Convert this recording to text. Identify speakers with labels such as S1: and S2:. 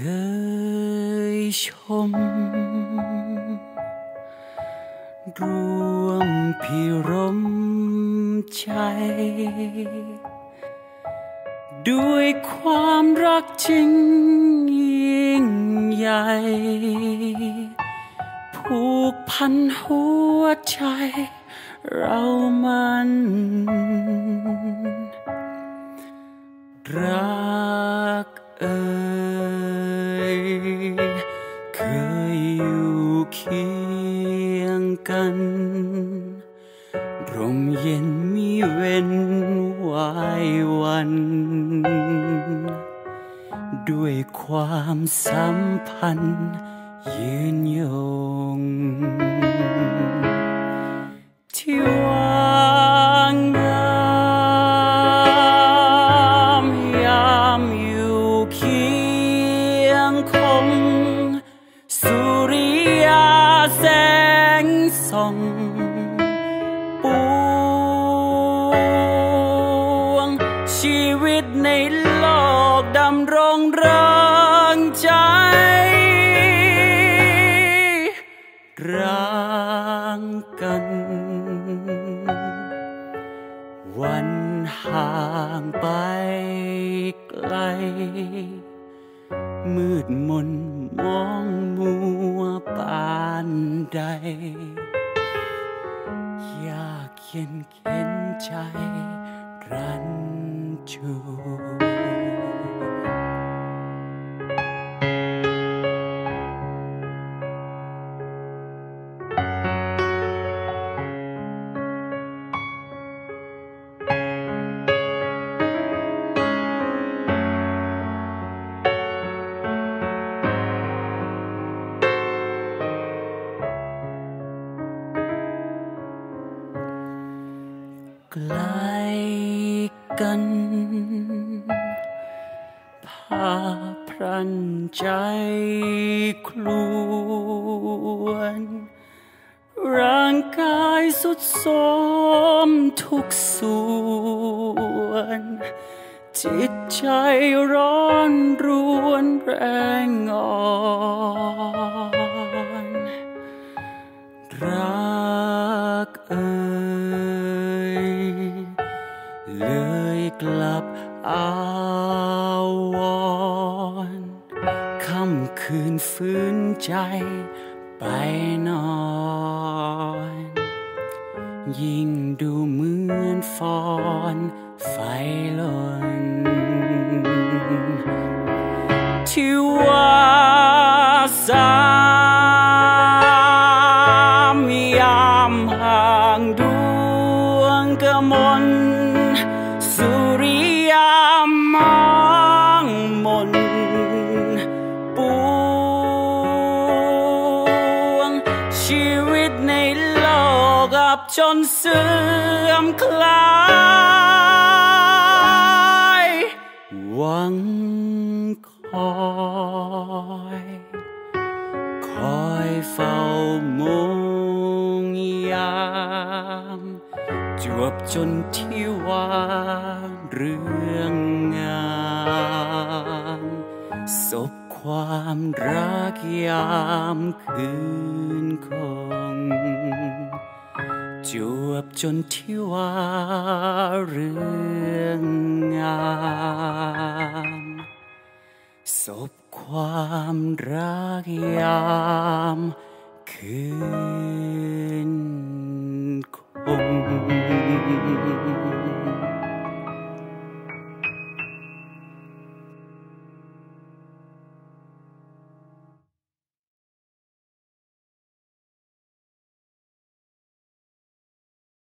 S1: ยชมร่วมพิรมใจด้วยความรักจริงยิ่งใหญ่ผูกพันหัวใจเรามันรักเคยอยู่เคียงกันร่มเย็นมีเว้นวายวันด้วยความสัมพันธ์ยืนยงที่วางงามยามอยู่เคียงคงสุริยาแสงส่องปวงชีวิตในโลกดำรงเริงใจรักกันวันห่างไปไกลมืดมนมองมัวปานใดยากเย็นเข็นใจรันจวนใกล้กันพาพรันใจครวนร่างกายสุดโทรมทุกส่วนจิตใจร้อนรวนแรงอ่อนรักเลยกลับอาวรณ์ค่ำคืนฟื้นใจไปนอนยิ่งดูเหมือนฟอนไฟลนที่ว่าสามยามห่างดวงกมลสุริยามองมนปวงชีวิตในโลกอับจนเสื่อมคลายหวังคอยเฝ้ามองยามจวบจนที่วางเรื่องงามศพความรักยามคืนคงจวบจนที่ว่าเรื่องงามศพความรักยามคืนคง